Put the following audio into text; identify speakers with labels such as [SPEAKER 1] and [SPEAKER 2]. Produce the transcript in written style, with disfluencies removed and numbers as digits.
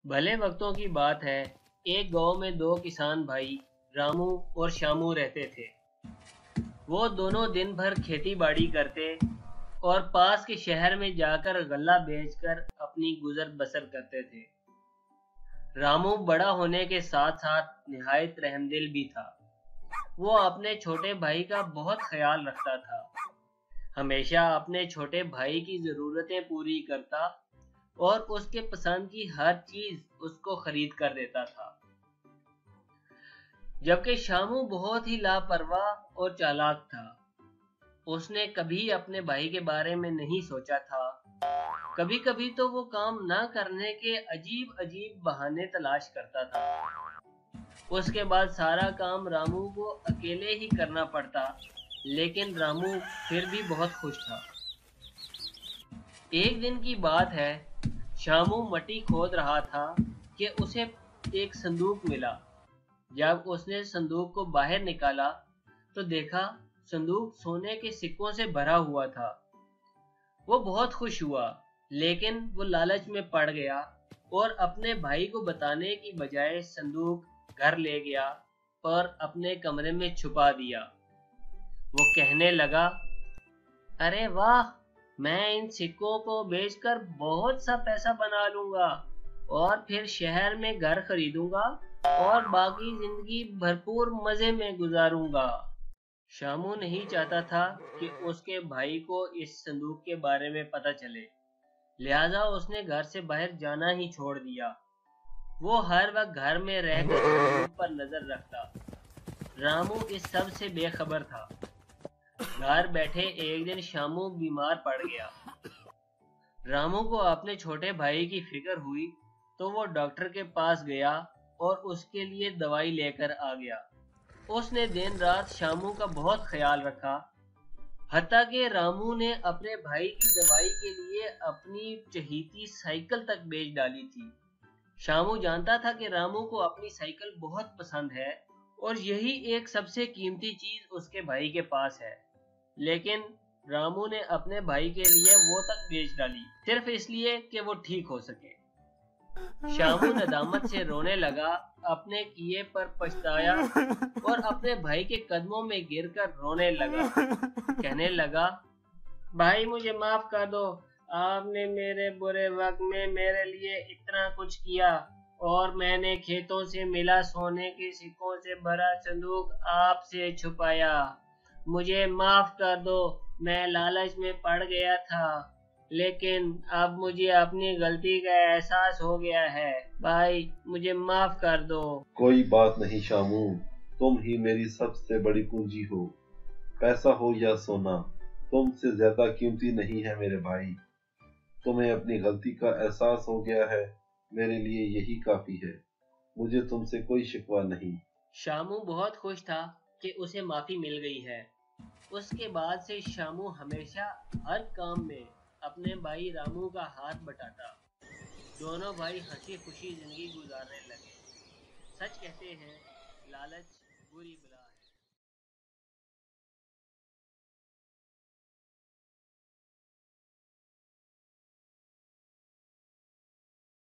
[SPEAKER 1] भले वक्तों की बात है। एक गांव में दो किसान भाई रामू और श्यामू रहते थे। वो दोनों दिन भर खेती बाड़ी करते और पास के शहर में जाकर गल्ला बेचकर अपनी गुजर बसर करते थे। रामू बड़ा होने के साथ साथ निहायत रहमदिल भी था। वो अपने छोटे भाई का बहुत ख्याल रखता था। हमेशा अपने छोटे भाई की जरूरतें पूरी करता और उसके पसंद की हर चीज उसको खरीद कर देता था। जबकि शामू बहुत ही लापरवाह और चालाक था। उसने कभी अपने भाई के बारे में नहीं सोचा था। कभी कभी तो वो काम ना करने के अजीब अजीब बहाने तलाश करता था। उसके बाद सारा काम रामू को अकेले ही करना पड़ता, लेकिन रामू फिर भी बहुत खुश था। एक दिन की बात है, शामू मट्टी खोद रहा था कि उसे एक संदूक मिला। जब उसने संदूक को बाहर निकाला तो देखा संदूक सोने के सिक्कों से भरा हुआ था। वो बहुत खुश हुआ, लेकिन वो लालच में पड़ गया और अपने भाई को बताने की बजाय संदूक घर ले गया और अपने कमरे में छुपा दिया। वो कहने लगा, अरे वाह, मैं इन सिक्कों को बेचकर बहुत सा पैसा बना लूंगा और फिर शहर में घर खरीदूंगा और बाकी जिंदगी भरपूर मजे में गुजारूंगा। शामू नहीं चाहता था कि उसके भाई को इस संदूक के बारे में पता चले, लिहाजा उसने घर से बाहर जाना ही छोड़ दिया। वो हर वक्त घर में रहकर संदूक पर नजर रखता। रामू इस सब से बेखबर था। घर बैठे एक दिन शामू बीमार पड़ गया। रामू को अपने छोटे भाई की फिक्र हुई तो वो डॉक्टर के पास गया और उसके लिए दवाई लेकर आ गया। उसने दिन रात शामू का बहुत ख्याल रखा, हत्ता कि रामू ने अपने भाई की दवाई के लिए अपनी चहीती साइकिल तक बेच डाली थी। शामू जानता था कि रामू को अपनी साइकिल बहुत पसंद है और यही एक सबसे कीमती चीज उसके भाई के पास है, लेकिन रामू ने अपने भाई के लिए वो तक बेच डाली सिर्फ इसलिए कि वो ठीक हो सके। शामू नदामत से रोने लगा, अपने किए पर पछताया और अपने भाई के कदमों में गिरकर रोने लगा। कहने लगा, भाई मुझे माफ कर दो, आपने मेरे बुरे वक्त में मेरे लिए इतना कुछ किया और मैंने खेतों से मिला सोने के सिक्कों से भरा संदूक आपसे छुपाया। मुझे माफ कर दो, मैं लालच में पड़ गया था, लेकिन अब मुझे अपनी गलती का एहसास हो गया है। भाई मुझे माफ कर दो।
[SPEAKER 2] कोई बात नहीं शामू, तुम ही मेरी सबसे बड़ी पूंजी हो। पैसा हो या सोना, तुमसे ज्यादा कीमती नहीं है मेरे भाई। तुम्हें अपनी गलती का एहसास हो गया है, मेरे लिए यही काफी है। मुझे तुमसे कोई शिकवा नहीं।
[SPEAKER 1] शामू बहुत खुश था कि उसे माफी मिल गई है। उसके बाद से शामू हमेशा हर काम में अपने भाई रामू का हाथ बटाता। दोनों भाई हंसी खुशी जिंदगी गुजारने लगे। सच कहते हैं, लालच बुरी बला है।